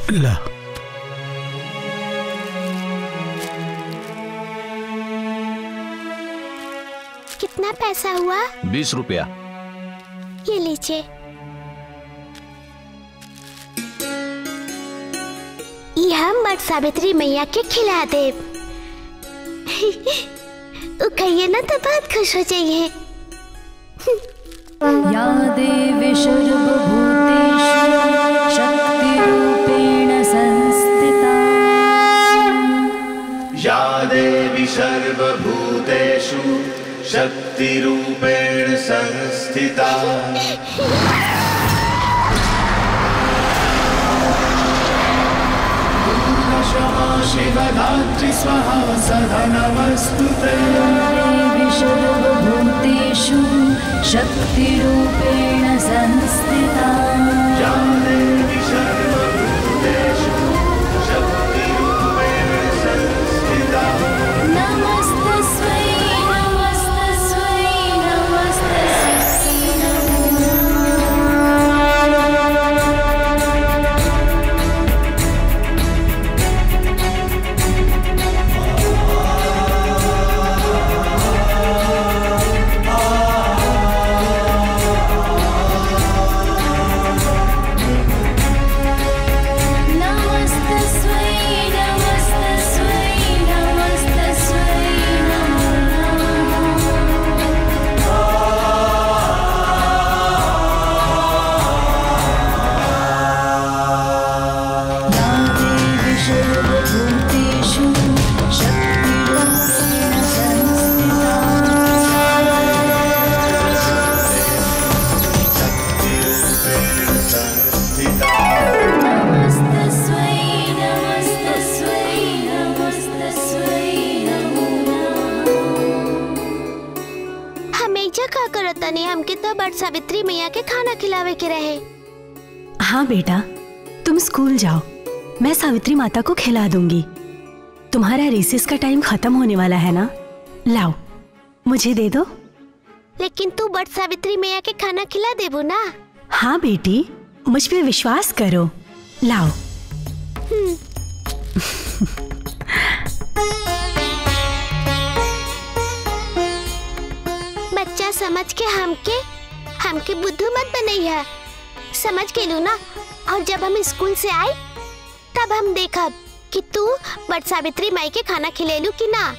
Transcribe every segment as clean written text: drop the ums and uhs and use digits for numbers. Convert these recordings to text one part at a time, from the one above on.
ला। कितना पैसा हुआ? 20 रुपया। ये लीजिए। ये हम बट सावित्री मैया के खिला दे। कहिए ना तो बहुत खुश हो जाइए। या देवी सर्वभूतेषु शक्तिरूपेण संस्थिता। या देवी सर्वभूतेषु शक्तिरूपेण संस्थिता। शिवधात्री स्वाहा सदा नमस्तुते। देवी सर्वभूतेषु शक्तिरूपेण संस्थिता। या देवी सर्वभूतेषु शक्तिरूपेण संस्थिता। नमस्तस्मै नमस्तस्मै नमस्तस्मै हमके तो बट सावित्री मैया के खाना खिलावे के रहे। हाँ बेटा, तुम स्कूल जाओ, मैं सावित्री माता को खिला दूंगी। तुम्हारा रिसेस का टाइम खत्म होने वाला है ना, लाओ मुझे दे दो। लेकिन तू बट सावित्री मैया के खाना खिला देबू ना? हाँ बेटी, मुझ पे विश्वास करो, लाओ। बच्चा समझ के हमके बुद्धू मत बनैया, समझ गेलू ना? और जब हम स्कूल से आए तब हम देखब कि तू बट सावित्री माई के खाना खिलेलू कि ना।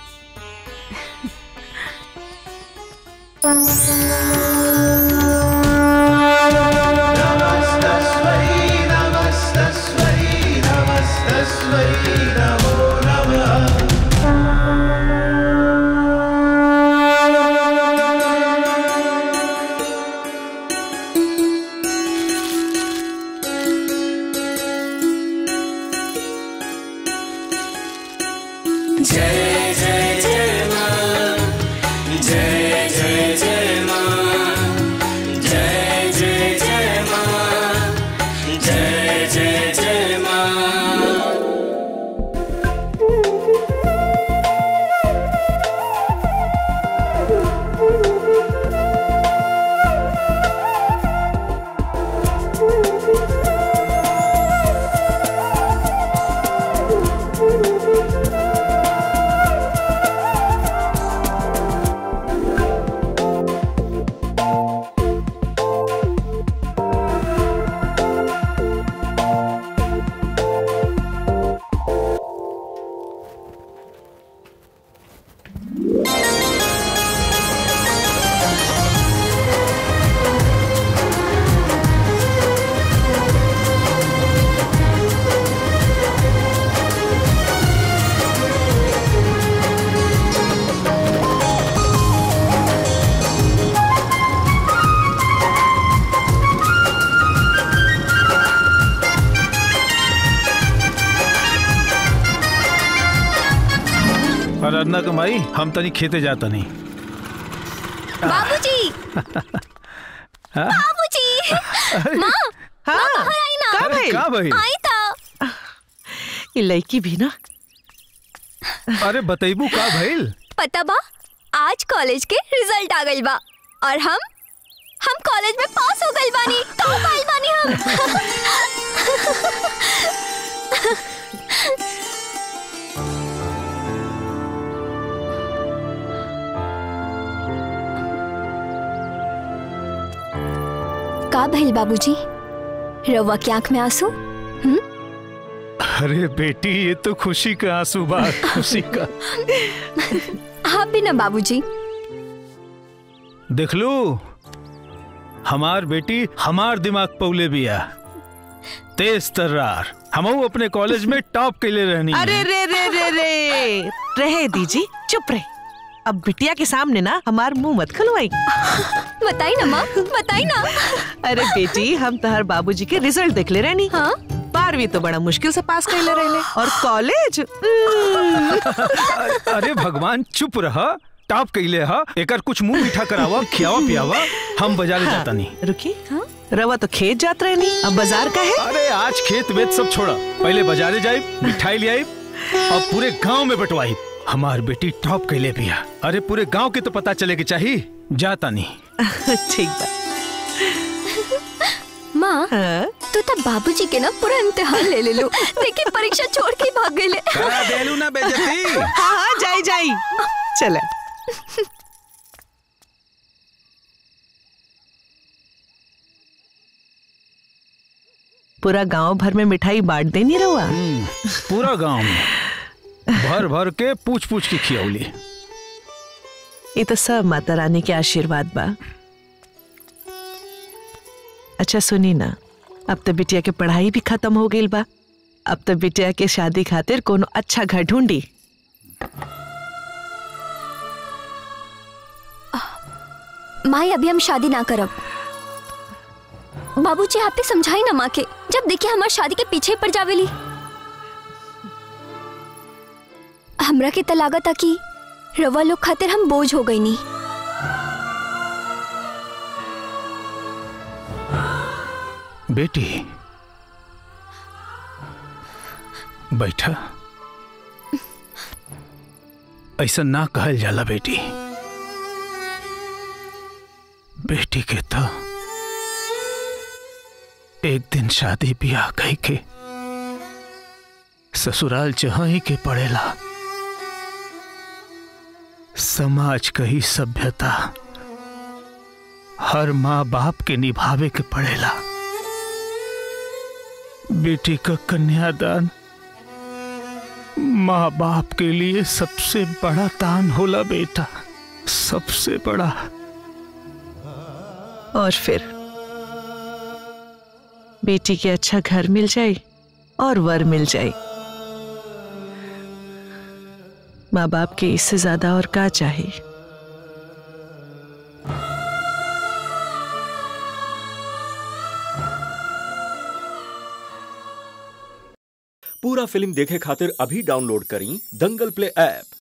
जय जय जय मां, जय जय जय मां, जय जय जय मां, जय जय जय मां। अरना कमाई हम तनी खेते जाता नहीं। बाबूजी, बाबूजी, माँ, हाँ, बाहर आई ना। का भाई? आई था। ये लड़की भी ना। अरे बताइबू का भइल? पता बा, आज कॉलेज के रिजल्ट आ गइल बा और हम कॉलेज में पास हो गइल बानी। तो पाइल बानी हम। भइल बाबूजी? रवा की आंख में आंसू? अरे बेटी, ये तो खुशी का आंसू बा, खुशी का। आप भी ना बाबूजी। देख लो, हमार बेटी हमार दिमाग पौले बिया, तेज तर्रार। हमहू अपने कॉलेज में टॉप के लिए रहनी। अरे रे रे रे रे, रहे दीजी, चुप रहे। अब बिटिया के सामने ना हमार मुंह मत खुलवाई। बताई ना माँ, बताई ना। अरे बेटी, हम तहर बाबूजी के रिजल्ट देख ले रहनी। हाँ? 12वीं तो बड़ा मुश्किल से पास कर ले रहे, और कॉलेज अरे भगवान, चुप रहा। टॉप कैले हा, एकर कुछ मुंह मीठा करावा, खियावा पियावा। हम बाजार जाता नहीं। रुकी, रवा तो खेत जात रहे नहीं, अब बाजार का है? अरे आज खेत वेत सब छोड़ा, पहले बाजारे जाए, मिठाई ले आई और पूरे गांव में बंटवाई। हमार बेटी टॉप कैले भी है। अरे पूरे गांव के तो पता चले कि चाहिए, जाता नहीं। ठीक बा। माँ, तो तब बाबूजी के ना पूरा इम्तिहान ले लो। देखिए परीक्षा छोड़ के भाग गए। करा देलू ना बेइज्जती। हाँ, जाई जाई, चला। पूरा गांव भर में मिठाई बांट देनी रहुआ। पूरा गांव में भर भर के पूछ पूछ के खियौली। ये तो सब माता रानी के आशीर्वाद बा। अच्छा सुनी ना, अब तो बिटिया के पढ़ाई भी खत्म हो गई बा। अब तो बिटिया के शादी खातिर कोनो अच्छा घर ढूंढी। माई, अभी हम शादी ना करब। बाबूजी आपने समझाई ना माँ के, जब देखिए हमारी शादी के पीछे पड़ जावेली। हमरा के तलागत था कि रवा लोग खातिर हम बोझ हो गई नी। बेटी बैठा, ऐसा ना कहल जाला बेटी। बेटी के तो एक दिन शादी ब्याह कही के ससुराल जहां के पड़ेला। समाज कही सभ्यता हर माँ बाप के निभावे के पड़ेला। बेटी का कन्यादान माँ बाप के लिए सबसे बड़ा दान होला बेटा, सबसे बड़ा। और फिर बेटी के अच्छा घर मिल जाए और वर मिल जाए, माँ बाप के इससे ज्यादा और क्या चाहिए। पूरा फिल्म देखे खातिर अभी डाउनलोड करी दंगल प्ले ऐप।